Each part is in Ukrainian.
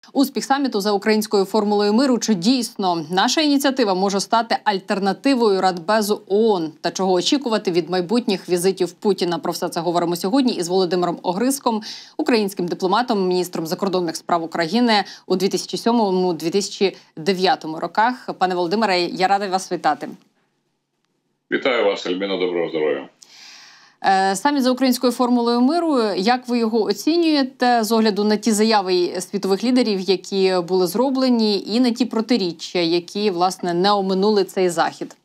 Успіх саміту за українською формулою миру. Чи дійсно наша ініціатива може стати альтернативою Радбезу ООН? Та чого очікувати від майбутніх візитів Путіна? Про все це говоримо сьогодні із Володимиром Огриском, українським дипломатом, міністром закордонних справ України у 2007-2009 роках. Пане Володимире, я рада вас вітати. Вітаю вас, Альбіна, доброго здоров'я. Саміт за українською формулою миру, як ви його оцінюєте з огляду на ті заяви світових лідерів, які були зроблені, і на ті протиріччя, які, власне, не оминули цей захід?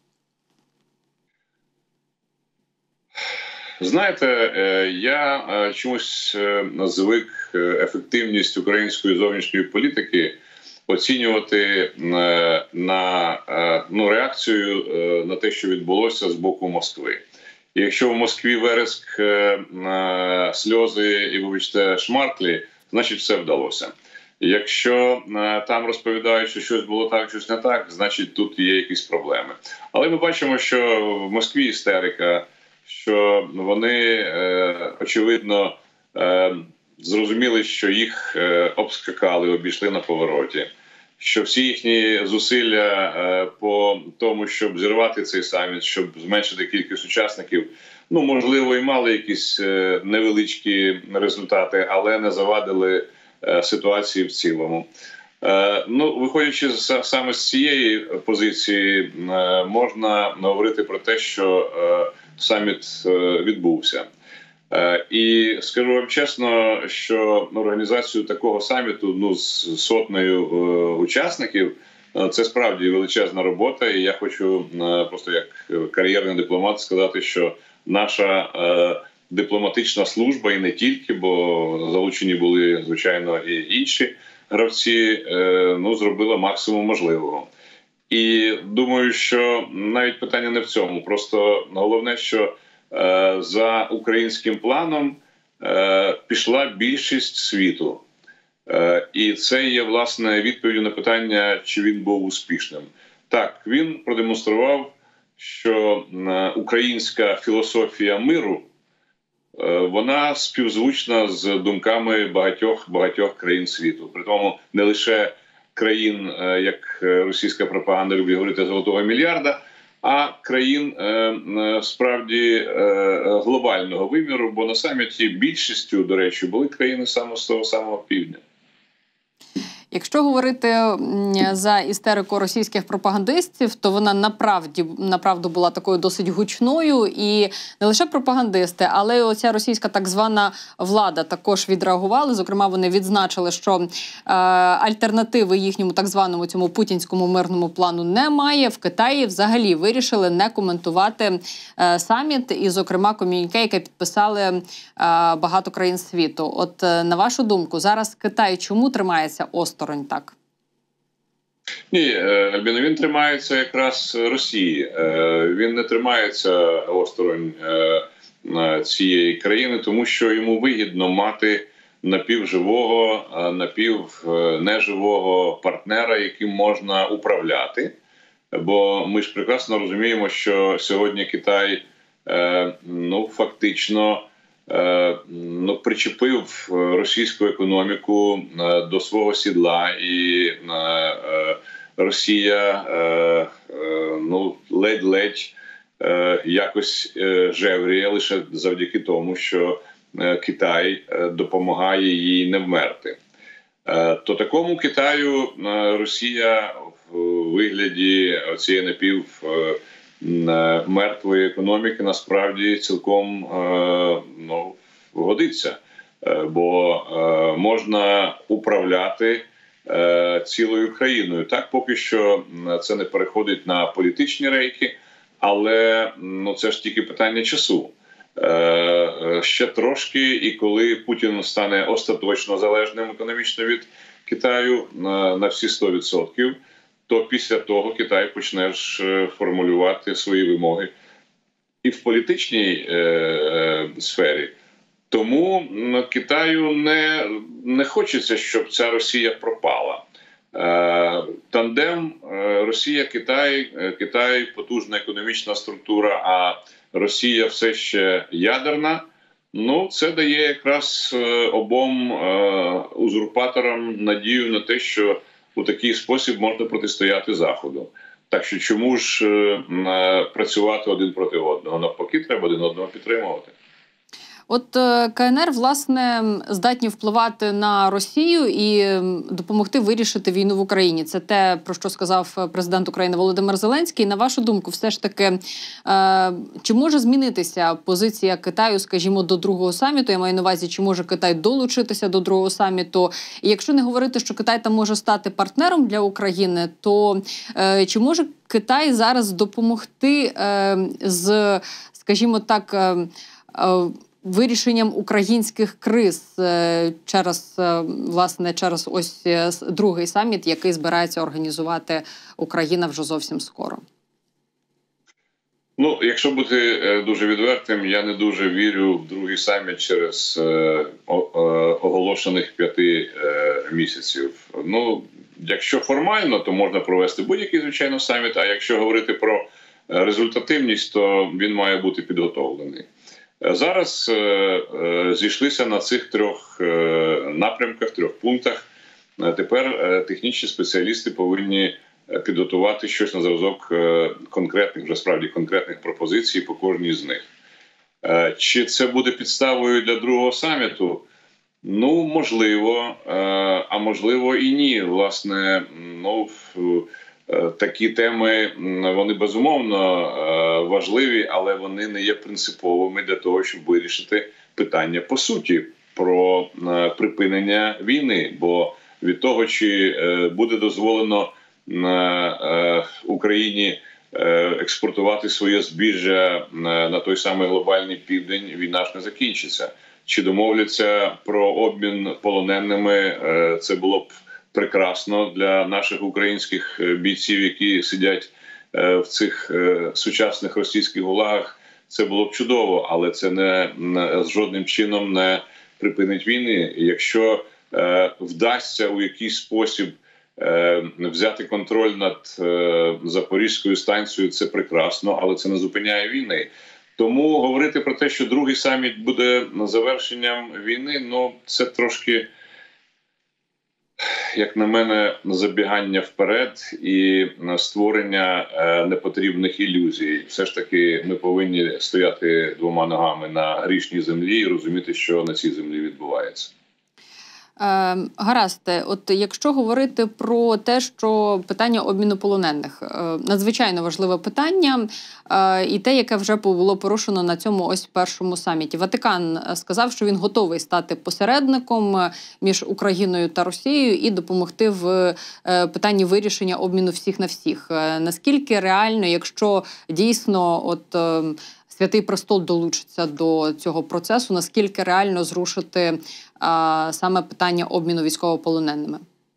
Знаєте, я чомусь звик ефективність української зовнішньої політики оцінювати на реакцію на те, що відбулося з боку Москви. І якщо в Москві вереск, сльози і, вибачте, шмарклі, значить все вдалося. Якщо там розповідають, що щось було так, щось не так, значить тут є якісь проблеми. Але ми бачимо, що в Москві істерика, що вони, очевидно, зрозуміли, що їх обскакали, обійшли на повороті. Що всі їхні зусилля по тому, щоб зірвати цей саміт, щоб зменшити кількість учасників, можливо, і мали якісь невеличкі результати, але не завадили ситуації в цілому. Виходячи саме з цієї позиції, можна говорити про те, що саміт відбувся. І скажу вам чесно, що організацію такого саміту з сотнею учасників – це справді величезна робота. І я хочу просто як кар'єрний дипломат сказати, що наша дипломатична служба, і не тільки, бо залучені були, звичайно, і інші гравці, зробила максимум можливого. І думаю, що навіть питання не в цьому. Просто головне, що за українським планом пішла більшість світу. І це є, власне, відповіддю на питання, чи він був успішним. Так, він продемонстрував, що українська філософія миру, вона співзвучна з думками багатьох країн світу. Притому не лише країн, як російська пропаганда любить говорити, «золотого мільярда», а країн справді глобального виміру, бо на саміті більшістю, до речі, були країни саме з того самого півдня. Якщо говорити за істерику російських пропагандистів, то вона направду була такою досить гучною. І не лише пропагандисти, але й оця російська так звана влада також відреагували. Зокрема, вони відзначили, що альтернативи їхньому так званому цьому путінському мирному плану немає. В Китаї взагалі вирішили не коментувати саміт. І, зокрема, ком'юніке, яке підписали багато країн світу. От, на вашу думку, зараз Китай чому тримається осторонь так? Ні, Альбіно, він тримається якраз Росії. Він не тримається осторонь цієї країни, тому що йому вигідно мати напівживого, напівнеживого партнера, яким можна управляти. Бо ми ж прекрасно розуміємо, що сьогодні Китай фактично причепив російську економіку до свого сідла, і Росія ледь-ледь якось жевріє лише завдяки тому, що Китай допомагає їй не вмерти. То такому Китаю Росія в вигляді цієї напівмертвої економіки насправді цілком годиться. Бо можна управляти цілою країною. Так, поки що це не переходить на політичні рейки, але це ж тільки питання часу. Ще трошки, і коли Путін стане остаточно залежним економічно від Китаю на всі 100%, то після того Китай почне ж формулювати свої вимоги і в політичній сфері. Тому Китаю не хочеться, щоб ця Росія пропала. Тандем Росія-Китай, Китай – потужна економічна структура, а Росія все ще ядерна. Ну, це дає якраз обом узурпаторам надію на те, що у такий спосіб можна протистояти Заходу. Так що чому ж працювати один проти одного? Навпаки, треба один одного підтримувати. От КНР, власне, здатні впливати на Росію і допомогти вирішити війну в Україні. Це те, про що сказав президент України Володимир Зеленський. На вашу думку, все ж таки, чи може змінитися позиція Китаю, скажімо, до другого саміту? Я маю на увазі, чи може Китай долучитися до другого саміту? І якщо не говорити, що Китай там може стати партнером для України, то чи може Китай зараз допомогти з, скажімо так, вирішенням українських криз через ось другий саміт, який збирається організувати Україна вже зовсім скоро? Ну, якщо бути дуже відвертим, я не дуже вірю в другий саміт через оголошених 5 місяців. Ну, якщо формально, то можна провести будь-який, звичайно, саміт, а якщо говорити про результативність, то він має бути підготовлений. Зараз зійшлися на цих 3 напрямках, 3 пунктах. Тепер технічні спеціалісти повинні підготувати щось на зразок конкретних, вже справді конкретних пропозицій по кожній з них. Чи це буде підставою для другого саміту? Ну, можливо, а можливо і ні. Власне, такі теми, вони безумовно важливі, але вони не є принциповими для того, щоб вирішити питання по суті про припинення війни. Бо від того, чи буде дозволено Україні експортувати своє збіжжя на той самий глобальний південь, війна ж не закінчиться. Чи домовляться про обмін полоненими, це було б прекрасно для наших українських бійців, які сидять в цих сучасних російських гулагах. Це було б чудово, але це жодним чином не припинить війни. Якщо вдасться у якийсь спосіб взяти контроль над Запорізькою станцією, це прекрасно, але це не зупиняє війни. Тому говорити про те, що другий саміт буде завершенням війни, ну це трошки, як на мене, забігання вперед і створення непотрібних ілюзій. Все ж таки ми повинні стояти 2 ногами на грішній землі і розуміти, що на цій землі відбувається. Гаразд, от якщо говорити про те, що питання обміну полонених надзвичайно важливе питання, і те, яке вже було порушено на цьому ось першому саміті. Ватикан сказав, що він готовий стати посередником між Україною та Росією і допомогти в питанні вирішення обміну всіх на всіх. Наскільки реально, якщо дійсно Святий Престол долучиться до цього процесу, наскільки реально зрушити саме питання обміну військовополоненими?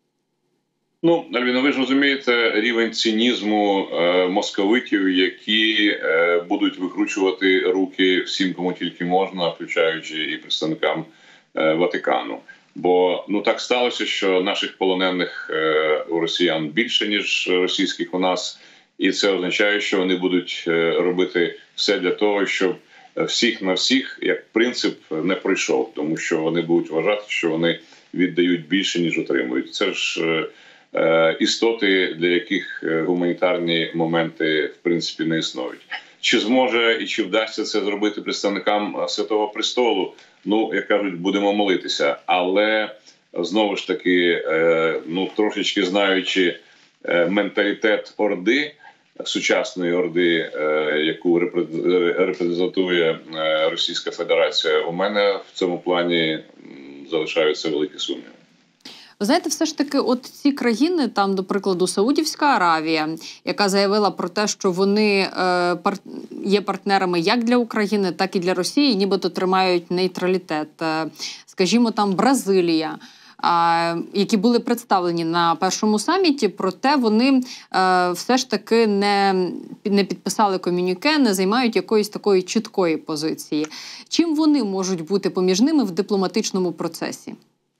Ну, Альвіна, ви ж розумієте рівень цинізму московитів, які будуть викручувати руки всім, кому тільки можна, включаючи і представникам Ватикану. Бо так сталося, що наших полонених у росіян більше, ніж російських у нас, і це означає, що вони будуть робити все для того, щоб всіх на всіх, як принцип, не пройшов. Тому що вони будуть вважати, що вони віддають більше, ніж отримують. Це ж істоти, для яких гуманітарні моменти, в принципі, не існують. Чи зможе і чи вдасться це зробити представникам Святого Престолу? Ну, як кажуть, будемо молитися. Але, знову ж таки, трошечки знаючи менталітет Орди, сучасної Орди, яку репрезентує Російська Федерація, у мене в цьому плані залишаються великі сумніви. Ви знаєте, все ж таки, от ці країни, там, до прикладу, Саудівська Аравія, яка заявила про те, що вони є партнерами як для України, так і для Росії, нібито тримають нейтралітет. Скажімо, там Бразилія, які були представлені на першому саміті, проте вони все ж таки не підписали комюніке, не займають якоїсь такої чіткої позиції. Чим вони можуть бути поміж ними в дипломатичному процесі?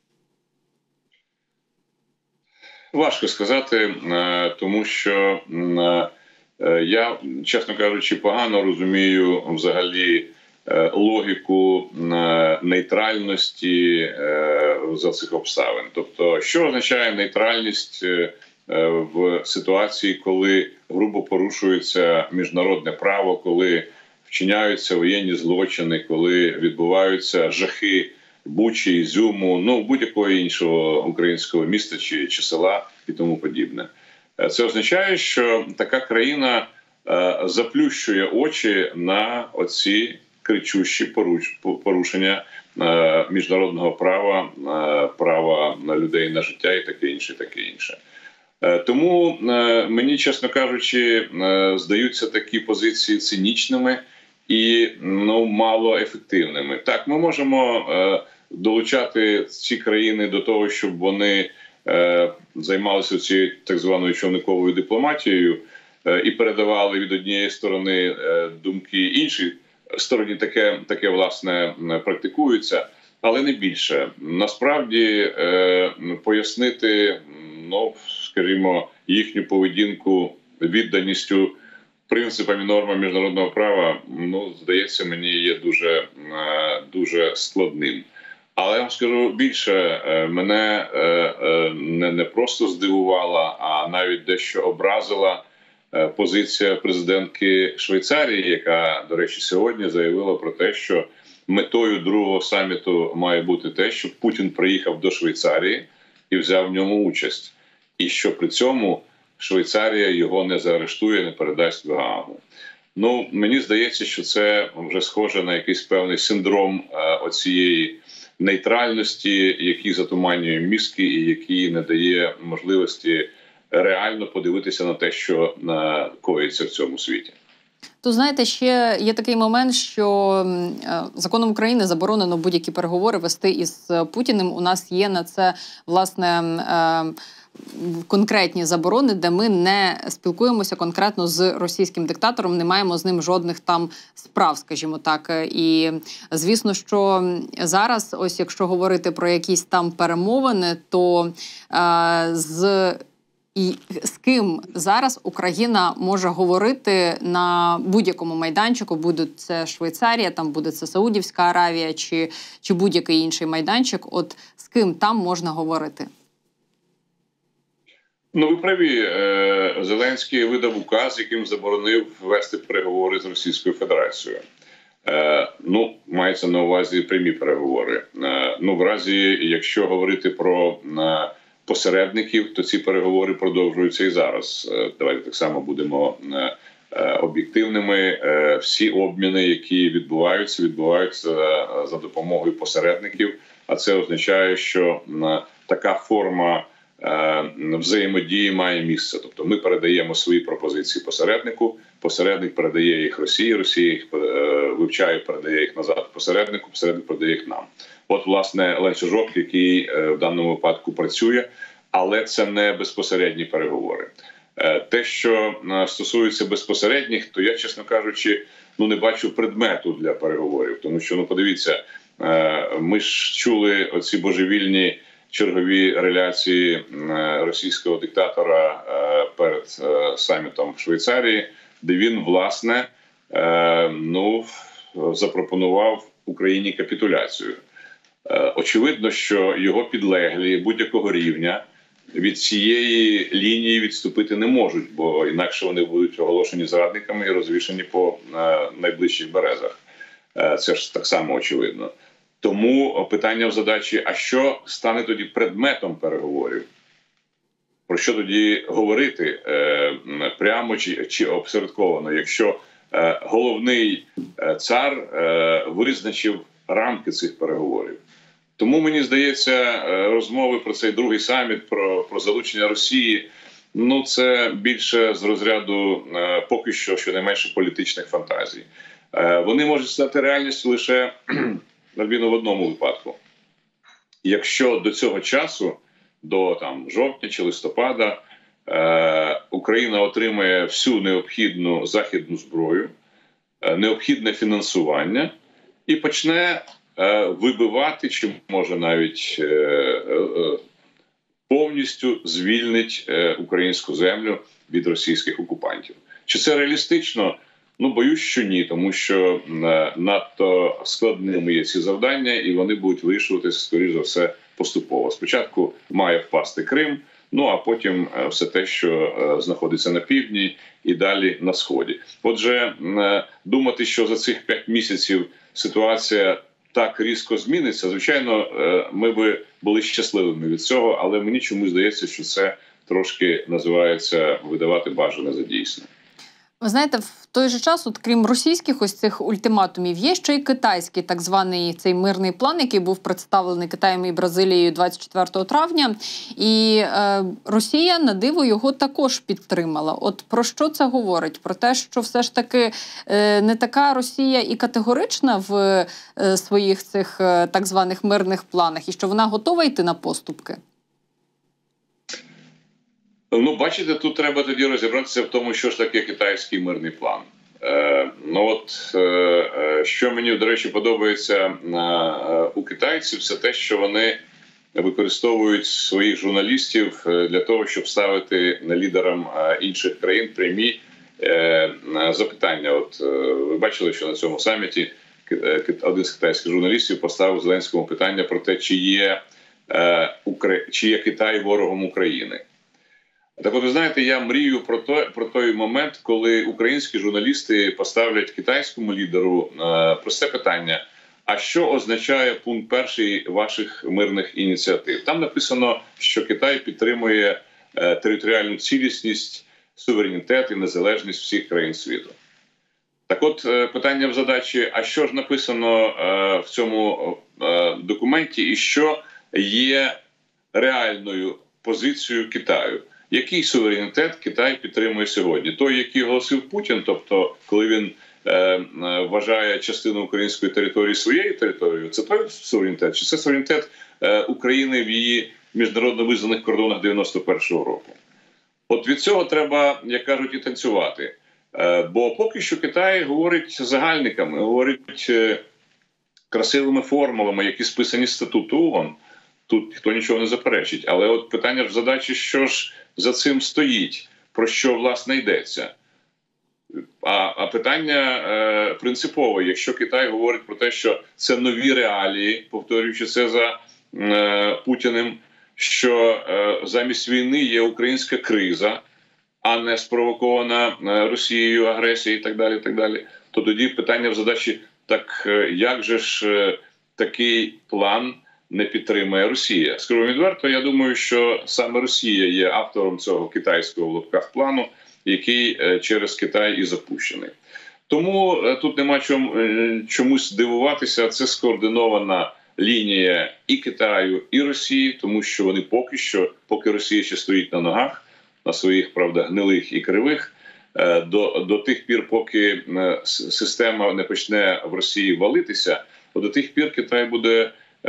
Важко сказати, тому що я, чесно кажучи, погано розумію взагалі логіку нейтральності за цих обставин. Тобто, що означає нейтральність в ситуації, коли грубо порушується міжнародне право, коли вчиняються воєнні злочини, коли відбуваються жахи Бучі, Ізюму, ну будь-якого іншого українського міста чи села і тому подібне. Це означає, що така країна заплющує очі на оці кричущі порушення міжнародного права, права на людей на життя і таке інше, таке інше. Тому мені, чесно кажучи, здаються такі позиції цинічними і мало ефективними. Так, ми можемо долучати ці країни до того, щоб вони займалися цією так званою човниковою дипломатією і передавали від однієї сторони думки іншій стороні, таке власне практикується, але не більше. Насправді пояснити, скажімо, їхню поведінку відданістю принципам і нормам міжнародного права, здається, мені є дуже складним. Але я вам скажу більше, мене не просто здивувала, а навіть дещо образила позиція президентки Швейцарії, яка, до речі, сьогодні заявила про те, що метою другого саміту має бути те, щоб Путін приїхав до Швейцарії і взяв в ньому участь. І що при цьому Швейцарія його не заарештує, не передасть в Гаагу. Мені здається, що це вже схоже на якийсь певний синдром оцієї нейтральності, який затуманює мізки і який не дає можливості реально подивитися на те, що коїться в цьому світі. То, знаєте, ще є такий момент, що законом України заборонено будь-які переговори вести із Путіним. У нас є на це, власне, конкретні заборони, де ми не спілкуємося конкретно з російським диктатором, не маємо з ним жодних там справ, скажімо так. І, звісно, що зараз, ось якщо говорити про якісь там перемовини, то з ким зараз Україна може говорити на будь-якому майданчику, буде це Швейцарія, там буде це Саудівська Аравія чи будь-який інший майданчик, от з ким там можна говорити? Ви праві. Зеленський видав указ, яким заборонив вести переговори з Російською Федерацією. Мається на увазі прямі переговори. В разі, якщо говорити про посередників, то ці переговори продовжуються і зараз. Давайте так само будемо об'єктивними. Всі обміни, які відбуваються за допомогою посередників, а це означає, що така форма взаємодії має місце. Тобто ми передаємо свої пропозиції посереднику, посередник передає їх Росії, Росія їх вивчає, передає їх назад посереднику, посередник передає їх нам. От, власне, ланцюжок, який в даному випадку працює, але це не безпосередні переговори. Те, що стосується безпосередніх, то я, чесно кажучи, не бачу предмету для переговорів. Тому що, подивіться, ми ж чули оці божевільні чергові реляції російського диктатора перед самітом в Швейцарії, де він, власне, запропонував Україні капітуляцію. Очевидно, що його підлеглі будь-якого рівня від цієї лінії відступити не можуть, бо інакше вони будуть оголошені зрадниками і розвішані по найближчих березах. Це ж так само очевидно. Тому питання в задачі, а що стане тоді предметом переговорів? Про що тоді говорити прямо чи опосередковано, якщо головний цар визначив рамки цих переговорів? Тому, мені здається, розмови про цей другий саміт, про залучення Росії, це більше з розряду поки що, щонайменше, політичних фантазій. Вони можуть стати реальністю лише в одному випадку. Якщо до цього часу, до жовтня чи листопада, Україна отримає всю необхідну західну зброю, необхідне фінансування і почне вибивати, чи може навіть повністю звільнить українську землю від російських окупантів. Чи це реалістично? Ну, боюсь, що ні, тому що надто складними є ці завдання, і вони будуть вирішуватися, скоріш за все, поступово. Спочатку має впасти Крим, ну а потім все те, що знаходиться на півдні і далі на сході. Отже, думати, що за цих 5 місяців ситуація так різко зміниться, звичайно, ми би були щасливими від цього, але мені чомусь здається, що це трошки називається видавати бажане за дійсне. Ви знаєте, в той же час, от крім російських ось цих ультиматумів, є ще й китайський так званий цей мирний план, який був представлений Китаєм і Бразилією 24 травня. І Росія, на диво, його також підтримала. От про що це говорить? Про те, що все ж таки не така Росія і категорична в своїх цих так званих мирних планах, і що вона готова йти на поступки? Ну, бачите, тут треба тоді розібратися в тому, що ж таке китайський мирний план. Що мені, до речі, подобається у китайців, це те, що вони використовують своїх журналістів для того, щоб ставити лідерам інших країн прямі запитання. От ви бачили, що на цьому саміті один з китайських журналістів поставив Зеленському питання про те, чи є Китай ворогом України. Так от, ви знаєте, я мрію про той момент, коли українські журналісти поставлять китайському лідеру просте питання: а що означає пункт 1 ваших мирних ініціатив? Там написано, що Китай підтримує територіальну цілісність, суверенітет і незалежність всіх країн світу. Так от, питання в задачі: а що ж написано в цьому документі і що є реальною позицією Китаю? Який суверенітет Китай підтримує сьогодні? Той, який оголосив Путін, тобто коли він вважає частину української території своєю територією, це той суверенітет? Чи це суверенітет України в її міжнародно визнаних кордонах 91-го року? От від цього треба, як кажуть, і танцювати. Бо поки що Китай говорить загальниками, говорить красивими формулами, які списані з статуту ООН. Тут ніхто нічого не заперечить. Але от питання в задачі, що ж за цим стоїть, про що, власне, йдеться. А питання принципове. Якщо Китай говорить про те, що це нові реалії, повторюючи це за Путіним, що замість війни є українська криза, а не спровокована Росією агресія і так далі, то тоді питання в задачі: так як же ж такий план не підтримує Росія? Скажу відверто, я думаю, що саме Росія є автором цього китайського в лапках плану, який через Китай і запущений. Тому тут нема чомусь дивуватися. Це скоординована лінія і Китаю, і Росії, тому що вони поки Росія ще стоїть на ногах, на своїх, правда, гнилих і кривих, до тих пір, поки система не почне в Росії валитися, до тих пір Китай буде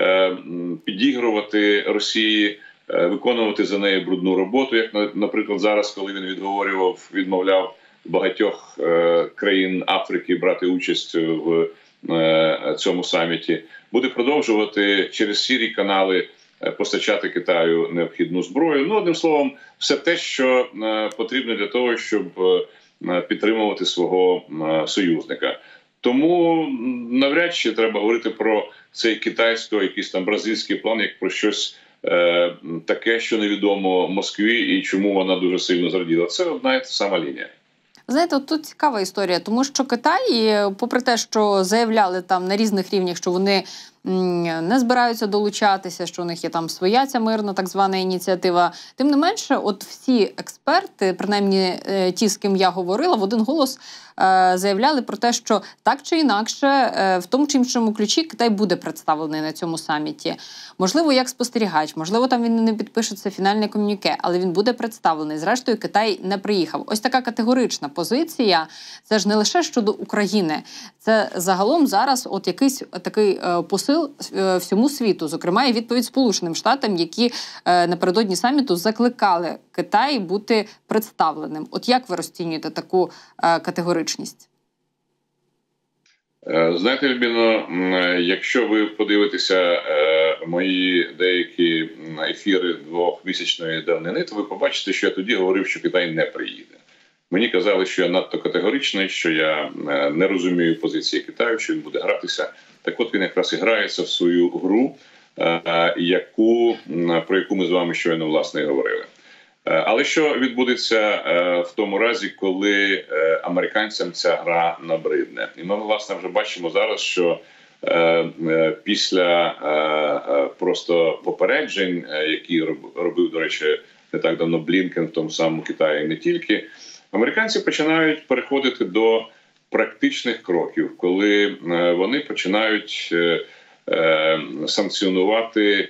підігрувати Росії, виконувати за неї брудну роботу, як, наприклад, зараз, коли він відмовляв багатьох країн Африки брати участь в цьому саміті, буде продовжувати через сірі канали постачати Китаю необхідну зброю. Ну, одним словом, все те, що потрібно для того, щоб підтримувати свого союзника. Тому навряд чи треба говорити про цей китайський, якийсь там бразильський план, як про щось таке, що невідомо Москві і чому вона дуже сильно зраділа. Це одна і та сама лінія. Знаєте, от тут цікава історія, тому що Китай, попри те, що заявляли там на різних рівнях, що вони не збираються долучатися, що у них є там своя ця мирна так звана ініціатива. Тим не менше, от всі експерти, принаймні ті, з ким я говорила, в один голос заявляли про те, що так чи інакше, в тому чи іншому ключі Китай буде представлений на цьому саміті. Можливо, як спостерігач, можливо, там він не підпишеться фінальне комюніке, але він буде представлений. Зрештою, Китай не приїхав. Ось така категорична позиція. Це ж не лише щодо України. Це загалом зараз от якийсь такий посил всьому світу, зокрема і відповідь Сполученим Штатам, які напередодні саміту закликали Китай бути представленим. От як ви розцінюєте таку категоричність? Знаєте, Альбіно, якщо ви подивитеся мої деякі ефіри 2-місячної давнини, то ви побачите, що я тоді говорив, що Китай не приїде. Мені казали, що я надто категоричний, що я не розумію позиції Китаю, що він буде гратися. Так от він якраз і грається в свою гру, про яку ми з вами щойно, власне, і говорили. Але що відбудеться в тому разі, коли американцям ця гра набридне? І ми, власне, вже бачимо зараз, що після просто попереджень, які робив, до речі, не так давно Блінкен в тому самому Китаї, і не тільки, американці починають переходити до практичних кроків, коли вони починають санкціонувати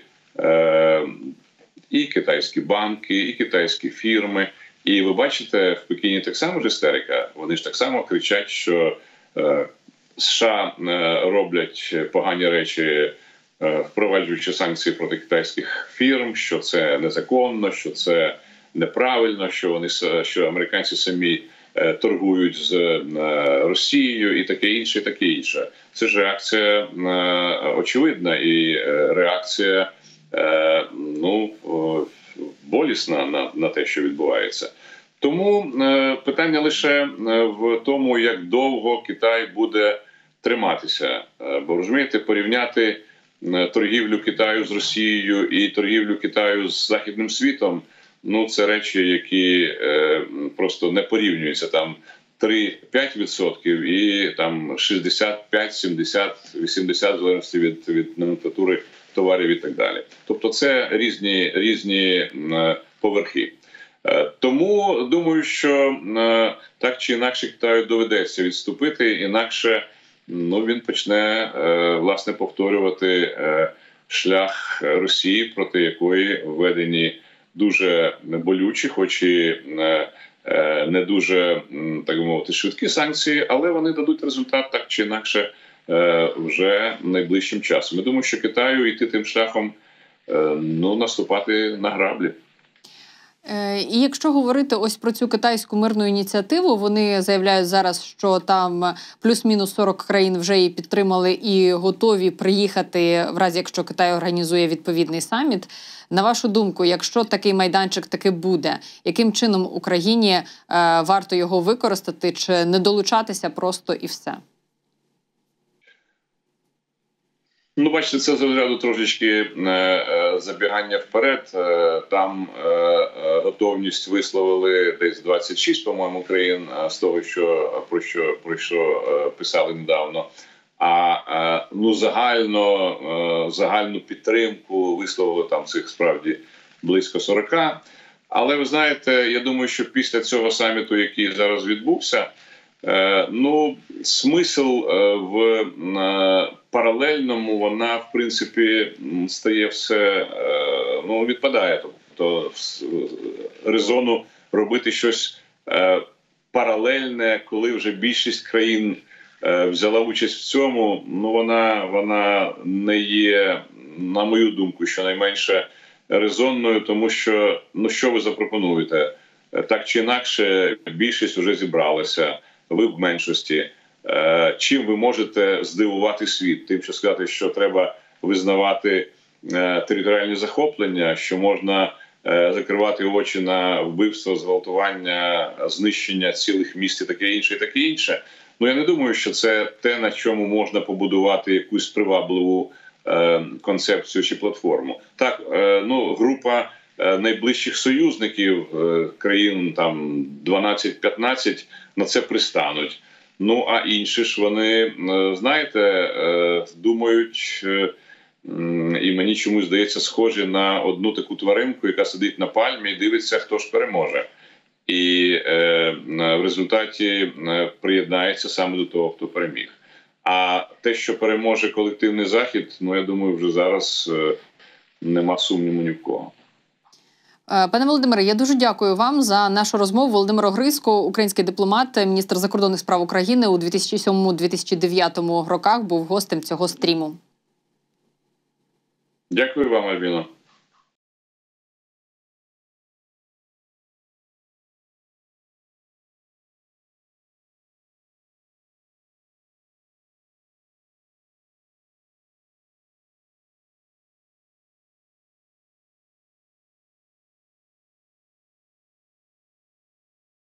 і китайські банки, і китайські фірми. І ви бачите, в Пекіні так само ж істерика. Вони ж так само кричать, що США роблять погані речі, впроваджуючи санкції проти китайських фірм, що це незаконно, що це неправильно, що американці самі торгують з Росією і таке інше, і таке інше. Це ж реакція очевидна і реакція болісна на те, що відбувається. Тому питання лише в тому, як довго Китай буде триматися. Бо, розумієте, порівняти торгівлю Китаю з Росією і торгівлю Китаю з Західним світом, це речі, які просто не порівнюються. Там 3-5% і там 65, 70, 80, в залежності від номенклатури товарів і так далі. Тобто це різні поверхи. Тому думаю, що так чи інакше Китаю доведеться відступити, інакше він почне, власне, повторювати шлях Росії, проти якої введені дуже болючі, хоч і не дуже, так би мовити, швидкі санкції, але вони дадуть результат так чи інакше вже найближчим часом. Я думаю, що Китаю йти тим шляхом, наступати на граблі. І якщо говорити ось про цю китайську мирну ініціативу, вони заявляють зараз, що там плюс-мінус 40 країн вже її підтримали і готові приїхати, в разі якщо Китай організує відповідний саміт. На вашу думку, якщо такий майданчик таки буде, яким чином Україні варто його використати, чи не долучатися просто і все? Бачите, це з розряду трошечки забігання вперед. Там готовність висловили десь 26, по-моєму, країн з того, про що писали недавно. А загальну підтримку висловили там цих справді близько 40. Але ви знаєте, я думаю, що після цього саміту, який зараз відбувся, смисл в паралельному, вона, в принципі, стає все, відпадає. Тобто резону робити щось паралельне, коли вже більшість країн взяла участь в цьому, вона не є, на мою думку, щонайменше резонною, тому що, що ви запропонуєте? Так чи інакше, більшість вже зібралася, ви в меншості. Чим ви можете здивувати світ? Тим, що сказати, що треба визнавати територіальні захоплення, що можна закривати очі на вбивство, зґвалтування, знищення цілих міст і таке інше, і таке інше. Я не думаю, що це те, на чому можна побудувати якусь привабливу концепцію чи платформу. Так, група найближчих союзників, країн там 12-15, на це пристануть. А інші ж вони, знаєте, думають, і мені чомусь здається, схожі на одну таку тваринку, яка сидить на пальмі і дивиться, хто ж переможе. І в результаті приєднається саме до того, хто переміг. А те, що переможе колективний Захід, я думаю, вже зараз нема сумніву ні в кого. Пане Володимире, я дуже дякую вам за нашу розмову. Володимир Огризько, український дипломат, міністр закордонних справ України у 2007-2009 роках, був гостем цього стріму. Дякую вам, Альбіно.